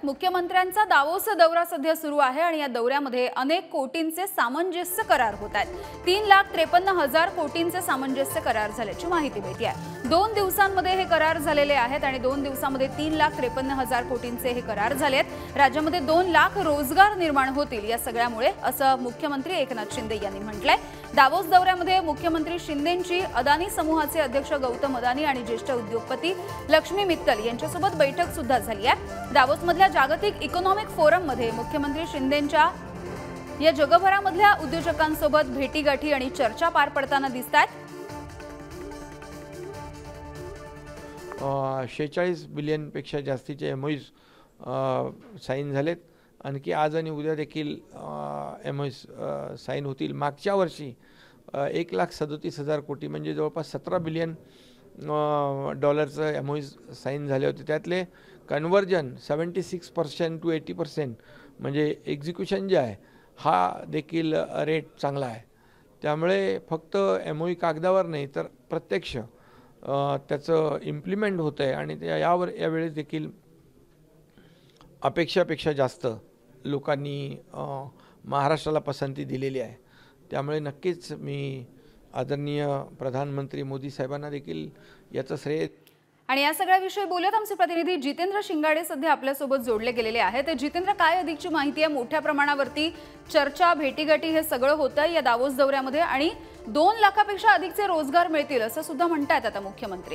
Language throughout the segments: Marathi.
मुख्यमंत्र्यांचा दावोस दौरा सध्या सुरू आहे आणि या दौऱ्यामध्ये अनेक कोटींचे सामंजस्य करार होत आहेत। 3,53,000 कोटींचे सामंजस्य करार झाल्याची माहिती मिळते आहे। 2 दिवसांमध्ये हे करार झालेले आहेत आणि 2 दिवसांमध्ये 3,53,000 कोटींचे हे करार झालेत। राज्यामध्ये 2 लाख रोजगार निर्माण होतील या सगळ्यामुळे, असं मुख्यमंत्री एकनाथ शिंदे यांनी म्हटलंय। दावोस दौऱ्यामध्ये मुख्यमंत्री शिंदेंची अदानी समूहाचे अध्यक्ष गौतम अदानी आणि ज्येष्ठ उद्योगपती लक्ष्मी मित्तल यांच्यासोबत बैठक सुद्धा झाली आहे। दावोसमधल्या जागतिक इकॉनॉमिक फोरम मध्ये मुख्यमंत्री शिंदेंच्या या जगभरामधल्या उद्योजकांसोबत भेटीगाठी आणि चर्चा पार पडताना दिसतात। 46 बिलियन पेक्षा जास्तीचे एमओयूज साइन झालेत। आणखी आज आणि उद्या देखील एमओयूज साइन होतील। मागच्या वर्षी 1,37,000 कोटी म्हणजे जवळपास 17 बिलियन डॉलरचं एमओयूज साइन झाले होते। त्यातले कन्वर्जन 76% to 80% म्हणजे एक्झिक्युशन जे आहे हा देखील रेट चांगला आहे। त्यामुळे फक्त एमओयू कागदावर नाही तर प्रत्यक्ष त्याचं इम्प्लिमेंट होतं आहे आणि यावेळेस देखील अपेक्षापेक्षा जास्त लोकांनी महाराष्ट्राला पसंती दिलेली आहे। त्यामुळे नक्कीच मी आदरणीय प्रधानमंत्री मोदी साहेबांना देखील याचं श्रेय। आणि या सगळ्या विषयी बोलत आमचे प्रतिनिधी जितेंद्र शिंगाडे सध्या आपल्या सोबत जोडले गेलेले आहेत। जितेंद्र, काय अधिकची माहिती आहे? मोठ्या प्रमाणावरती चर्चा, भेटीगाठी हे सगळं होतं या दावोस दौऱ्यामध्ये आणि 2 लाखापेक्षा अधिकचे रोजगार मिळतील असं सुद्धा म्हणतात आता मुख्यमंत्री।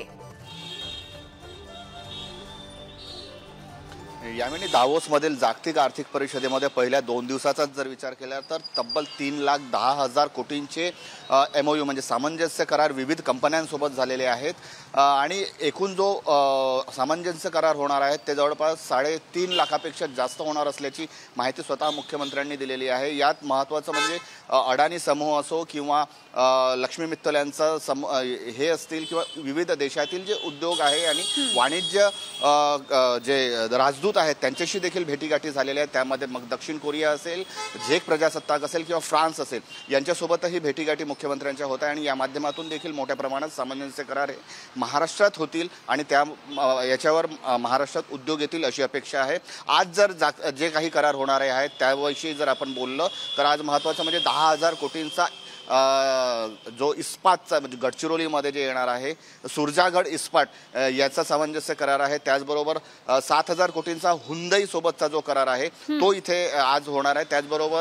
यावेळी दावोसमधील जागतिक आर्थिक परिषदेमध्ये पहिल्या 2 दिवसाचाच जर विचार केला तर तब्बल 3,10,000 कोटींचे एमओयू म्हणजे सामंजस्य करार विविध कंपन्यांसोबत झालेले आहेत आणि एकूण जो सामंजस्य करार होणार आहेत ते जवळपास 3.5 लाखापेक्षा जास्त होणार असल्याची माहिती स्वतः मुख्यमंत्र्यांनी दिलेली आहे। यात महत्त्वाचं म्हणजे अडानी समूह असो किंवा लक्ष्मी मित्तल यांचा हे असतील किंवा विविध देशातील जे उद्योग आहे आणि वाणिज्य जे राजदूत आहेत त्यांच्याशी देखील भेटीगाठी झालेल्या आहेत। त्यामध्ये मग दक्षिण कोरिया असेल, झेक प्रजासत्ताक असेल किंवा फ्रान्स असेल यांच्यासोबतही भेटीगाठी मुख्यमंत्र्यांच्या होत आहे आणि या माध्यमातून देखील मोठ्या प्रमाणात सामंजस्य करार हे महाराष्ट्रात होतील आणि याच्यावर महाराष्ट्रात उद्योग येतील अशी अपेक्षा आहे। आज जर जे काही करार होणारे आहेत त्याविषयी जर आपण बोललो तर आज महत्त्वाचं म्हणजे 10,000 कोटींचा जो इस्पातचा म्हणजे गडचिरोलीमध्ये जे येणार आहे सुरजागड इस्पात याचा सामंजस्य करार आहे। त्याचबरोबर 7,000 कोटींचा हुंडई सोबतचा जो करार आहे तो इथे आज होणार आहे। त्याचबरोबर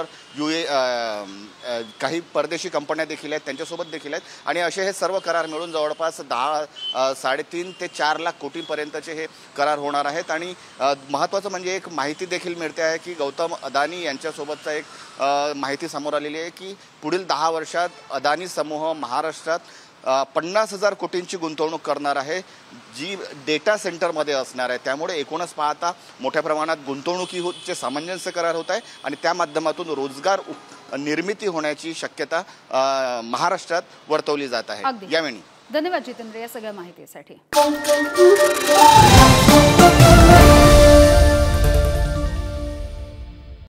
काही परदेशी कंपन्या देखील आहेत त्यांच्यासोबत देखील आहेत आणि असे हे सर्व करार मिळून जवळपास 3.5 ते 4 लाख कोटींपर्यंतचे हे करार होणार आहेत। आणि महत्त्वाचं म्हणजे एक माहिती देखील मिळते आहे की गौतम अदानी यांच्यासोबतचा एक माहिती समोर आलेली आहे की पुढील 10 वर्षात अदानी समूह महाराष्ट्रात 50,000 कोटींची गुंतवणूक करणार आहे जी डेटा सेंटरमध्ये असणार आहे। त्यामुळे एकूणच पाहता मोठ्या प्रमाणात गुंतवणुकीचे सामंजस्य करार होत आहे आणि त्या माध्यमातून रोजगार निर्मिती होण्याची शक्यता महाराष्ट्रात वर्तवली जात आहे। यावेळी धन्यवाद जितेंद्र या सगळ्या माहितीसाठी।